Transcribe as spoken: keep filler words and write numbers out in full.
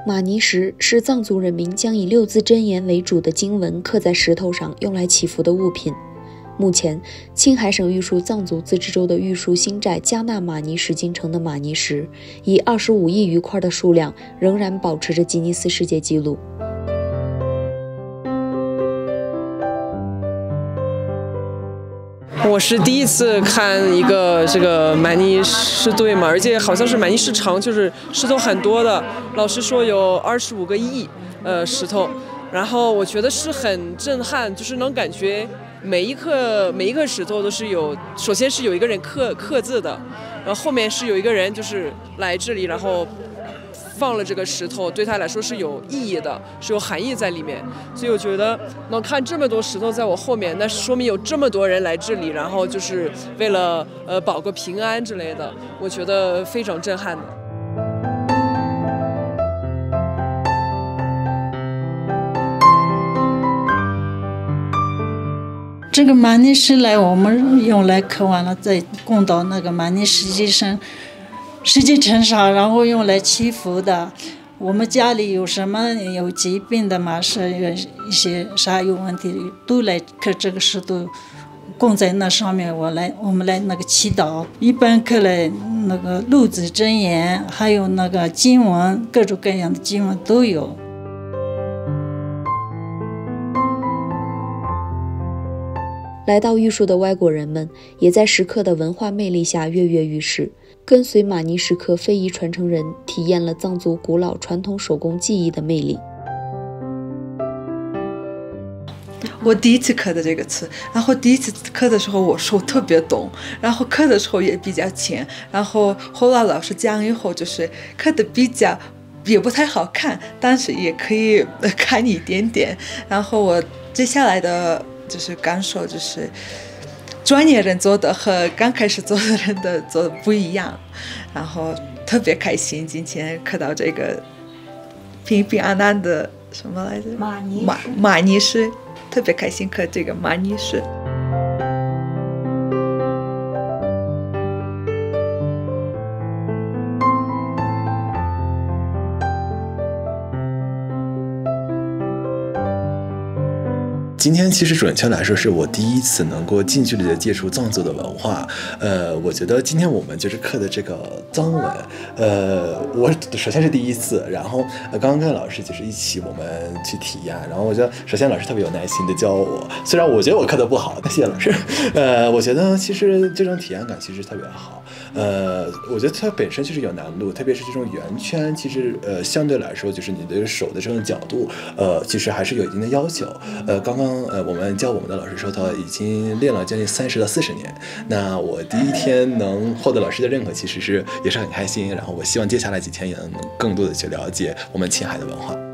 玛尼石是藏族人民将以六字真言为主的经文刻在石头上用来祈福的物品。目前，青海省玉树藏族自治州的玉树新寨加纳玛尼石精城的玛尼石，以二十五亿余块的数量，仍然保持着吉尼斯世界纪录。 我是第一次看一个这个玛尼石堆嘛，而且好像是玛尼石场，就是石头很多的。老师说有二十五个亿呃石头，然后我觉得是很震撼，就是能感觉每一颗每一颗石头都是有，首先是有一个人刻刻字的，然后后面是有一个人就是来这里，然后放了这个石头，对他来说是有意义的，是有含义在里面。所以我觉得能看这么多石头在我后面，那说明有这么多人来这里，然后就是为了呃保个平安之类的，我觉得非常震撼的。 这个玛尼石来我们用来刻完了，再供到那个玛尼石基神石基城上，然后用来祈福的。我们家里有什么有疾病的嘛，是一些啥有问题，都来刻这个石头，供在那上面，我来我们来那个祈祷。一般刻来那个六字真言，还有那个经文，各种各样的经文都有。 来到玉树的外国人们，也在石刻的文化魅力下跃跃欲试，跟随玛尼石刻非遗传承人，体验了藏族古老传统手工技艺的魅力。 我第一次刻的这个词，然后第一次刻的时候我手特别抖，然后刻的时候也比较浅，然后后来老师讲以后，就是刻的比较也不太好看，但是也可以看一点点。然后我接下来的就是感受就是，专业人做的和刚开始做的人的做的不一样，然后特别开心，今天刻到这个平平安安的什么来着？ 玛尼玛玛尼石，特别开心刻这个玛尼石。 今天其实准确来说是我第一次能够近距离的接触藏族的文化，呃，我觉得今天我们就是刻的这个藏文，呃，我首先是第一次，然后呃刚刚跟老师就是一起我们去体验，然后我觉得首先老师特别有耐心的教我，虽然我觉得我刻的不好，但谢谢老师，呃，我觉得其实这种体验感其实特别好，呃，我觉得它本身就是有难度，特别是这种圆圈，其实呃相对来说就是你的手的这种角度，呃，其实还是有一定的要求，呃，刚刚。呃，我们教我们的老师说他已经练了将近三十到四十年。那我第一天能获得老师的认可，其实是也是很开心。然后我希望接下来几天也能更多的去了解我们青海的文化。